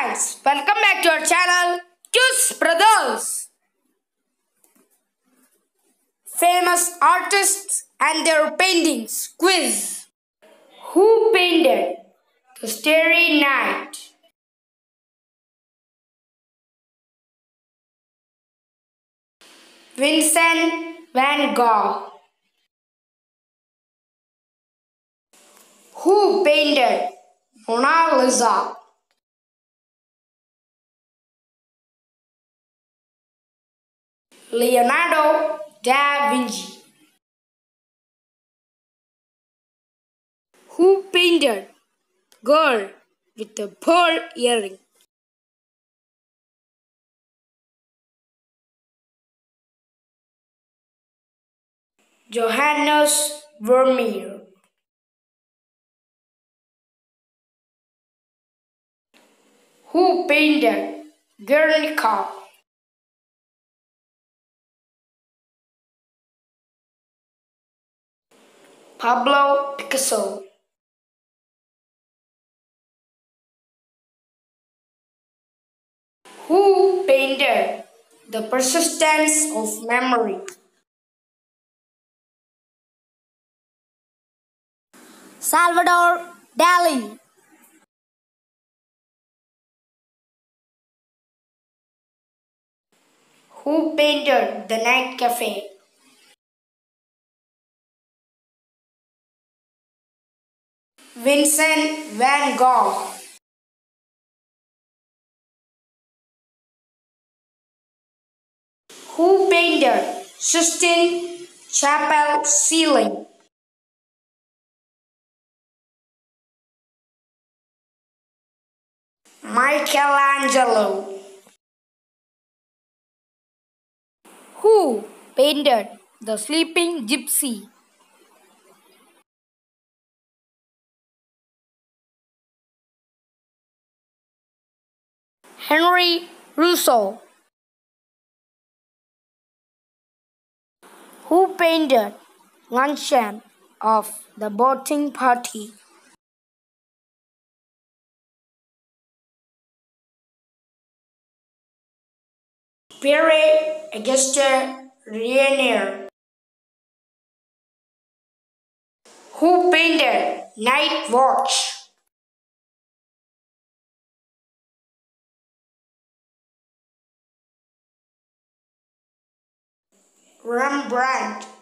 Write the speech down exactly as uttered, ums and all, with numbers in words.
guys, welcome back to our channel Quiz Brothers. Famous artists and their paintings quiz. Who painted The Starry Night? Vincent van Gogh. Who painted Mona Lisa? Leonardo da Vinci. Who painted Girl with a Pearl Earring? Johannes Vermeer. Who painted Guernica? Pablo Picasso. Who painted The Persistence of Memory? Salvador Dali. Who painted The Night Cafe? Vincent van Gogh. Who painted Sistine Chapel ceiling? Michelangelo. Who painted The Sleeping Gypsy? Henry Rousseau. Who painted Luncheon of the Boating Party? Pierre Auguste Renoir. Who painted Night Watch? Rembrandt.